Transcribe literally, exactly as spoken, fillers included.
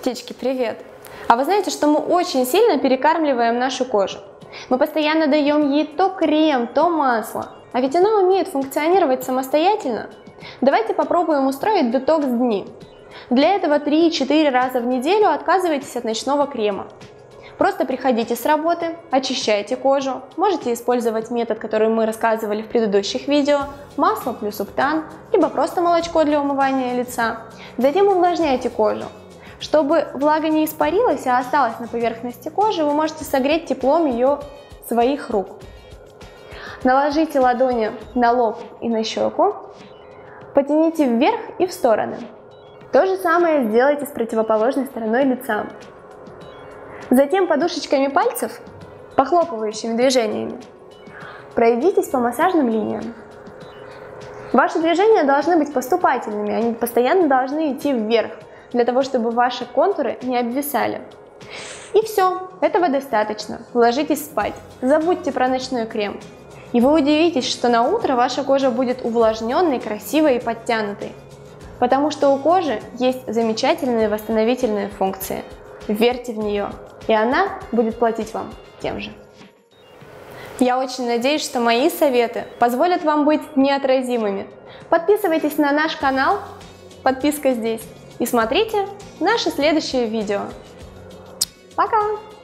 Птички, привет! А вы знаете, что мы очень сильно перекармливаем нашу кожу? Мы постоянно даем ей то крем, то масло. А ведь она умеет функционировать самостоятельно. Давайте попробуем устроить детокс-дни. Для этого три-четыре раза в неделю отказывайтесь от ночного крема. Просто приходите с работы, очищайте кожу. Можете использовать метод, который мы рассказывали в предыдущих видео, масло плюс уптан, либо просто молочко для умывания лица. Затем увлажняйте кожу. Чтобы влага не испарилась, а осталась на поверхности кожи, вы можете согреть теплом ее своих рук. Наложите ладони на лоб и на щеку, потяните вверх и в стороны. То же самое сделайте с противоположной стороной лица. Затем подушечками пальцев, похлопывающими движениями, пройдитесь по массажным линиям. Ваши движения должны быть поступательными, они постоянно должны идти вверх, для того, чтобы ваши контуры не обвисали. И все, этого достаточно. Ложитесь спать, забудьте про ночной крем. И вы удивитесь, что на утро ваша кожа будет увлажненной, красивой и подтянутой. Потому что у кожи есть замечательные восстановительные функции. Верьте в нее, и она будет платить вам тем же. Я очень надеюсь, что мои советы позволят вам быть неотразимыми. Подписывайтесь на наш канал, подписка здесь. И смотрите наши следующие видео. Пока!